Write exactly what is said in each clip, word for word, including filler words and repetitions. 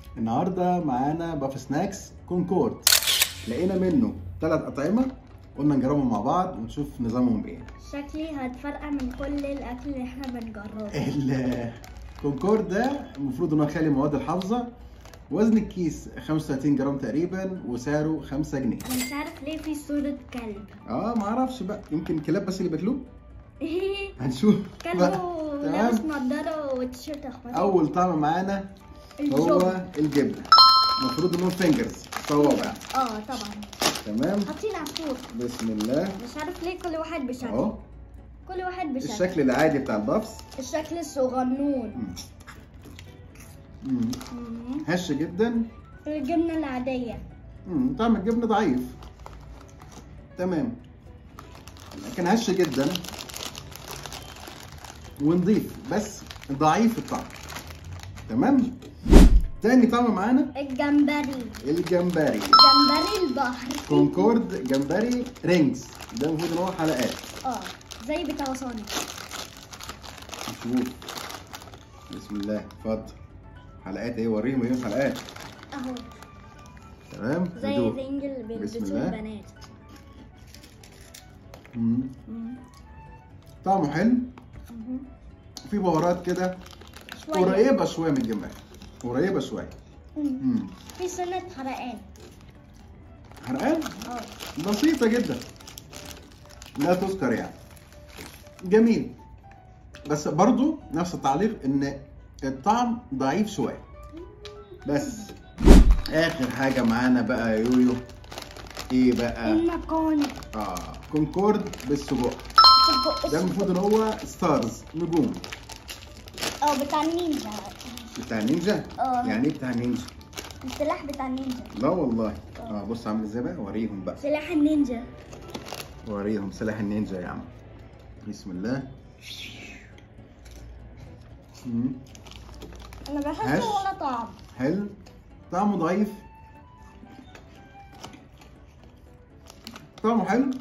النهارده معانا باف سناكس كونكورد. لقينا منه ثلاث اطعمه، قلنا نجربهم مع بعض ونشوف نظامهم ايه. شكلي هتفرقع من كل الاكل اللي احنا بنجربه. الكونكورد ده المفروض ان هو خالي مواد الحافظه، وزن الكيس خمسة وثلاثين جرام تقريبا، وسعره خمسة جنيه. انا مش عارف ليه في صورة كلب. اه معرفش بقى، يمكن الكلاب بس اللي بياكلوه. هنشوف كلب لابس نضاره وتيشيرت اخضر. اول طعم معانا هو الجبنه، المفروض انهم فينجرز صوابع. اه طبعا تمام. حاطين على الفوق. بسم الله. مش عارف ليه كل واحد بشكل. اهو كل واحد بشكل. الشكل العادي بتاع البافس، الشكل الصغنون. امم هش جدا. الجبنه العاديه. امم طعم الجبنه ضعيف. تمام، لكن هش جدا ونضيف بس ضعيف الطعم. تمام. تاني طعم معانا الجمبري. الجمبري. جمبري البحر. كونكورد جمبري رينجز، ده المفروض ان هو حلقات. اه زي بتاع صانع. نشوف. بسم الله. اتفضل. حلقات ايه؟ وريهم ايه الحلقات. اهو تمام. زي الرينج اللي بيلبسوه البنات. امم طعمه حلو. في بهارات كده قريبه شويه من الجمبري، قريبه شويه. امم في سنه حرقان. حرقان؟ اه بسيطه جدا، لا تذكر يعني. جميل، بس برضو نفس التعليق ان الطعم ضعيف شويه. بس اخر حاجه معانا بقى يا يويو، ايه بقى؟ المكرونه. اه كونكورد بالسجق. ده المفروض ان هو ستارز، نجوم. اه بتاع النينجا. بتاع النينجا؟ اه يعني ايه بتاع النينجا؟ السلاح بتاع النينجا. لا والله. اه بص عامل ازاي بقى، وريهم بقى. سلاح النينجا. وريهم سلاح النينجا يا عم. بسم الله. امم انا بحسه ولا طعم. حلو، طعمه ضعيف. طعمه حلو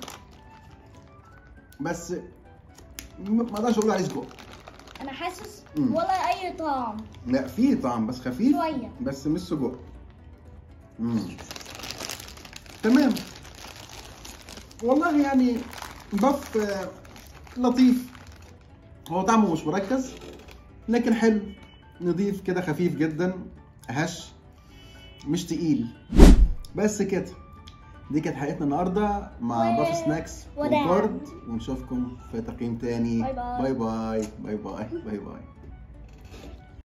بس ما اقدرش اقول عليه سجق. انا حاسس مم. ولا اي طعم. لا فيه طعم بس خفيف شويه، بس مش سجق. امم تمام. والله يعني باف لطيف، هو طعمه مش مركز لكن حلو، نضيف كده، خفيف جدا، هش مش تقيل. بس كده، دي كانت حلقتنا النهارده مع باف سناكس كونكورد، ونشوفكم في تقييم تاني. باي باي باي باي باي باي باي باي.